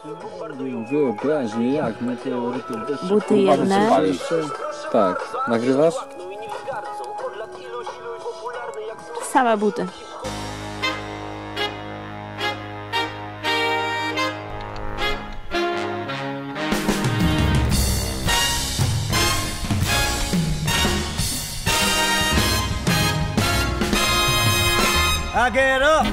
Wyobraźnie jak, my to... Buty jedne. Tak, nagrywasz? Same buty. I get up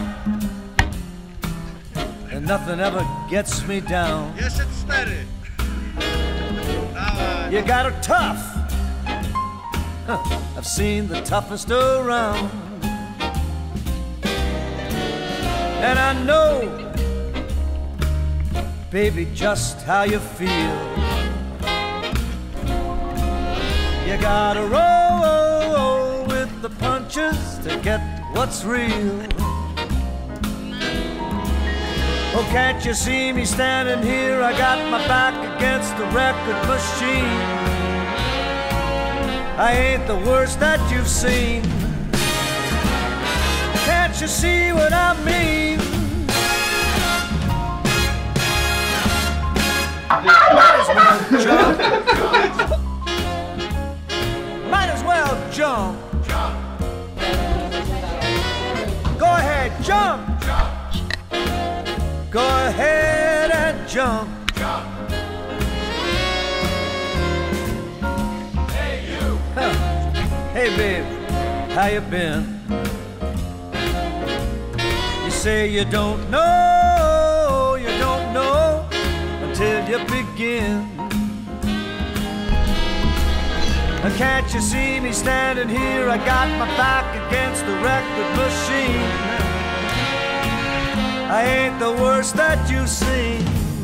and nothing ever gets me down. Yes, it's steady. You got her tough. I've seen the toughest around. And I know, baby, just how you feel. You gotta roll with the punches to get what's real. Oh, can't you see me standing here? I got my back against the record machine. I ain't the worst that you've seen. Can't you see what I mean? Might as well jump. Might as well jump. Go ahead, jump. Go ahead and jump. Hey, you. Hey, babe, how you been? You say you don't know until you begin. Can't you see me standing here? I got my back against the record machine. I ain't the worst that you've seen.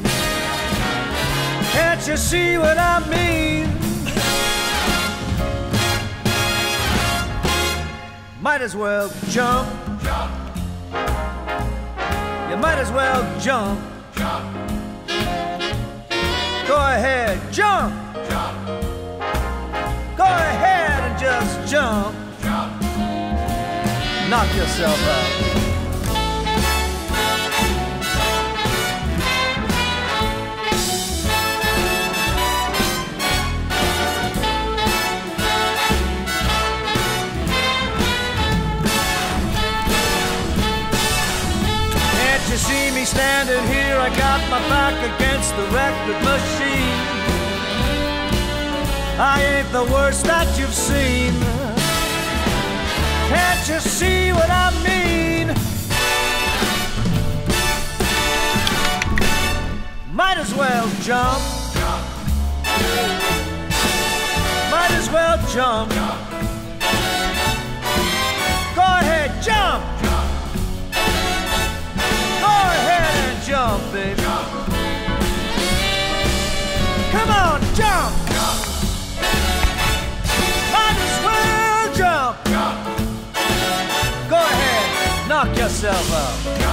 Can't you see what I mean? Might as well jump. You might as well jump. Go ahead, jump. Go ahead and just jump. Knock yourself out. Can't you see me standing here? I got my back against the record machine. I ain't the worst that you've seen. Can't you see what I mean? Might as well jump. Might as well jump. Go ahead, jump. Go ahead and jump, baby. Come on, jump. Jump. Go ahead, knock yourself out.